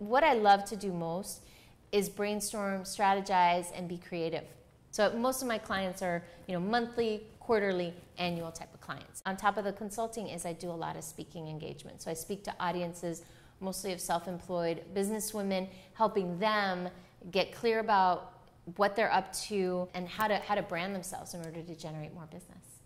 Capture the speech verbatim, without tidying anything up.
what I love to do most is brainstorm, strategize, and be creative. So most of my clients are, you know, monthly, quarterly, annual type of clients. On top of the consulting is I do a lot of speaking engagements. So I speak to audiences, mostly of self-employed businesswomen, helping them get clear about what they're up to and how to, how to brand themselves in order to generate more business.